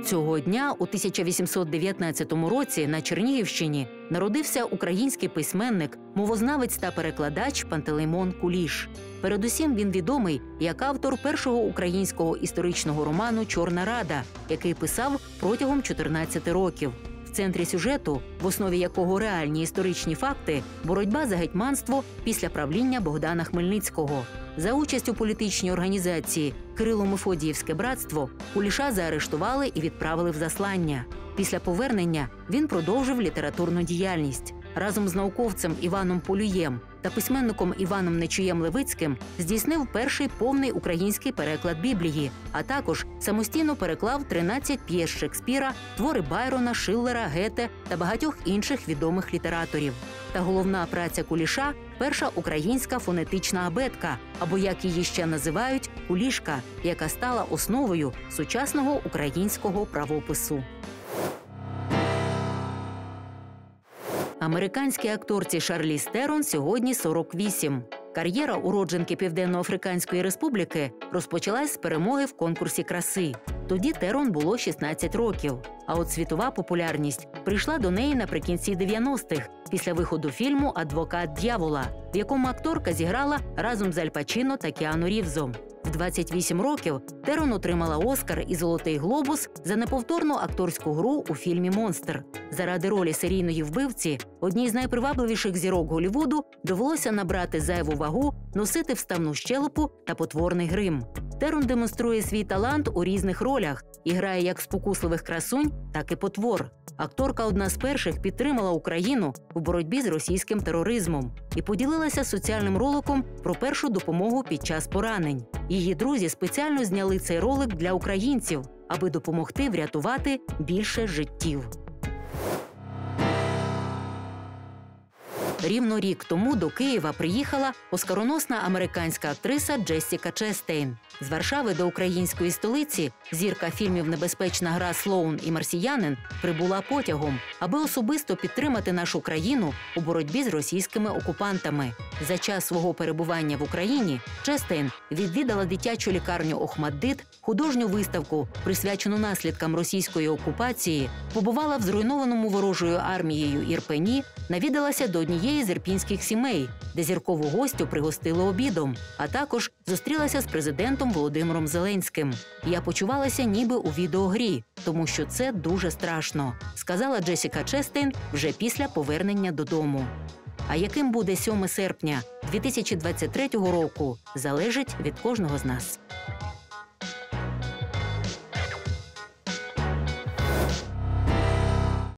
Цього дня у 1819 році на Чернігівщині народився український письменник, мовознавець та перекладач Пантелеймон Куліш. Передусім він відомий як автор першого українського історичного роману «Чорна Рада», який писав протягом 14 років. В центрі сюжету, в основі якого реальні історичні факти, боротьба за гетьманство після правління Богдана Хмельницького. За участь у політичній організації Кирило-Мефодіївське братство Куліша заарештували і відправили в заслання. Після повернення він продовжив літературну діяльність. Разом з науковцем Іваном Полюєм та письменником Іваном Нечуєм-Левицьким здійснив перший повний український переклад Біблії, а також самостійно переклав 13 п'єс Шекспіра, твори Байрона, Шиллера, Гете та багатьох інших відомих літераторів. Та головна праця Куліша – перша українська фонетична абетка, або, як її ще називають, кулішка, яка стала основою сучасного українського правопису. Американській акторці Шарліз Терон сьогодні 48. Кар'єра уродженки Південно-Африканської Республіки розпочалась з перемоги в конкурсі краси. Тоді Терон було 16 років. А от світова популярність прийшла до неї наприкінці 90-х, після виходу фільму «Адвокат д'явола», в якому акторка зіграла разом з Аль Пачіно та Кіану Рівзом. В 28 років Терон отримала Оскар і Золотий глобус за неповторну акторську гру у фільмі «Монстр». Заради ролі серійної вбивці одній з найпривабливіших зірок Голлівуду довелося набрати зайву вагу, носити вставну щелепу та потворний грим. Терон демонструє свій талант у різних ролях і грає як спокусливих красунь, так і потвор. Акторка одна з перших підтримала Україну в боротьбі з російським тероризмом і поділилася соціальним роликом про першу допомогу під час поранень. Її друзі спеціально зняли цей ролик для українців, аби допомогти врятувати більше життів. Рівно рік тому до Києва приїхала оскароносна американська актриса Джессіка Честейн. З Варшави до української столиці зірка фільмів «Небезпечна гра», «Слоун» і «Марсіянин» прибула потягом, аби особисто підтримати нашу країну у боротьбі з російськими окупантами. За час свого перебування в Україні Честейн відвідала дитячу лікарню «Охматдит», художню виставку, присвячену наслідкам російської окупації, побувала в зруйнованому ворожою армією Ірпені, навідалася до однієї з ірпінських сімей, де зіркову гостю пригостили обідом, а також зустрілася з президентом Володимиром Зеленським. «Я почувалася ніби у відеогрі, тому що це дуже страшно», сказала Джесіка Честейн вже після повернення додому. А яким буде 7 серпня 2023 року, залежить від кожного з нас.